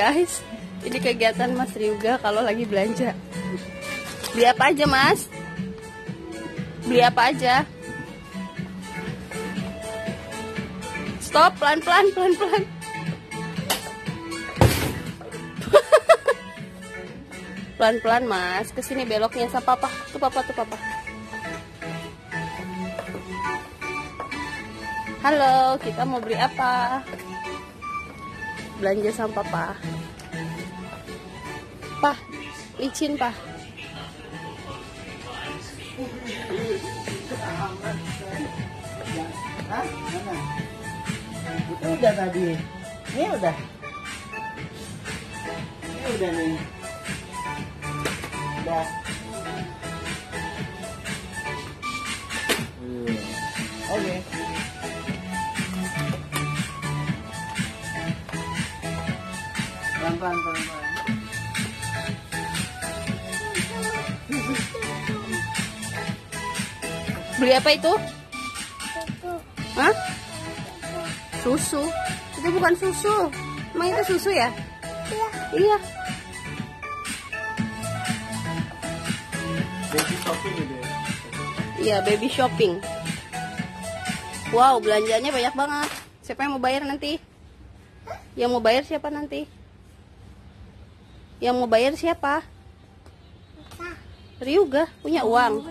guys. Ini kegiatan Mas Ryuga kalau lagi belanja. Beli apa aja, Mas? Beli apa aja? Stop, pelan-pelan, pelan-pelan. Pelan-pelan, Mas. Kesini beloknya sama papa. Tuh papa, tuh papa. Halo, kita mau beli apa? Belanja sama papa. Pah, licin, Pah. Hah? Mana? Itu udah tadi. Ini udah. Ini udah nih. Udah. Oke. Pelan-pelan, pelan-pelan. Beli apa itu? Hah? Susu. Itu bukan susu. Emang itu susu ya? Iya. Iya. Baby shopping gitu ya? Iya, baby shopping. Wow, belanjanya banyak banget. Siapa yang mau bayar nanti? Yang mau bayar siapa nanti? Yang mau bayar siapa? Ryuga punya uang.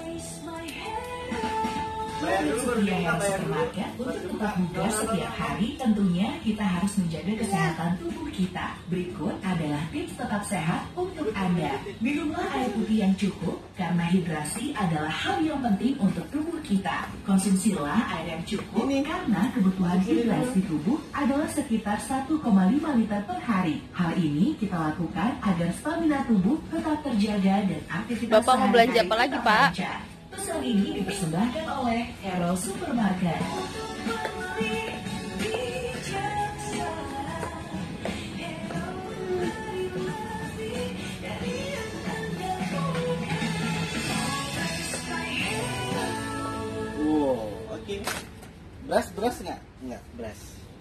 Biaya supermarket untuk tetap muda setiap hari, tentunya kita harus menjaga kesehatan tubuh kita. Berikut adalah tips tetap sehat untuk Anda. Minumlah air putih yang cukup, karena hidrasi adalah hal yang penting untuk tubuh kita. Konsumsilah air yang cukup, karena kebutuhan hidrasi tubuh adalah sekitar 1,5 liter per hari. Hal ini kita lakukan agar stamina tubuh tetap terjaga dan aktivitas Bapak mau belanja apa lagi, Pak? Pesan ini dipersembahkan oleh Hero Supermarket. Wow, oke. Beras nggak? Nggak, beras.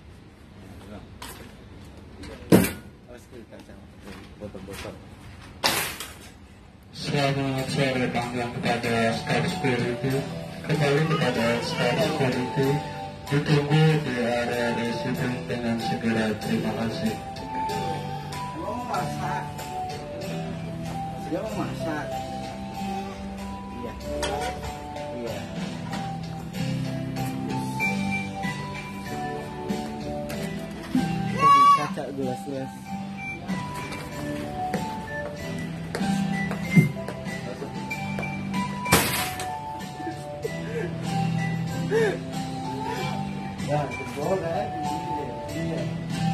Harus kita botol-botol. Selamat sore, panggilan kepada Star Security. Kembali kepada Star Security. Ditunggu di area receiving dengan segera. Terima kasih. Mau masak? Dia mau masak. Iya. Iya. Kaca gelas-gelas. Ya, jempol kan? Iya.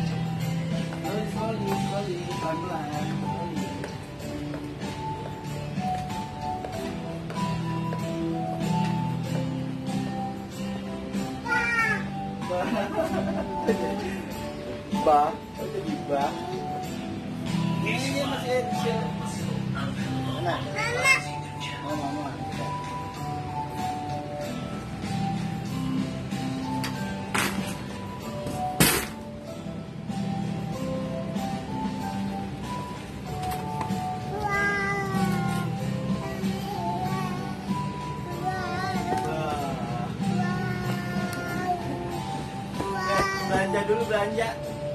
Slowly, pelan-pelan. Bah, jadi bah. Ini masih kecil. Mana? Oh, mama. Belanja dulu, belanja.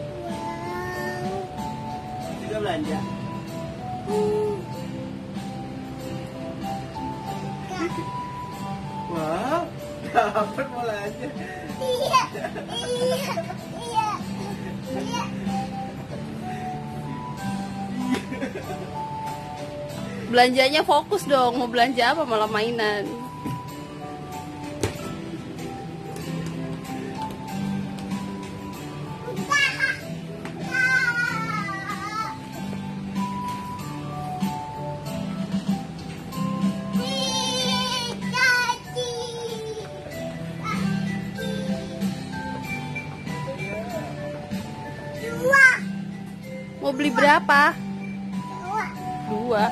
Juga belanja. Wow, dapat belanja. Iya. Belanjanya fokus dong. Mau belanja apa malah mainan? Mau beli berapa? Dua.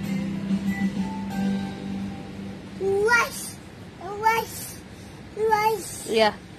Luas. Ya.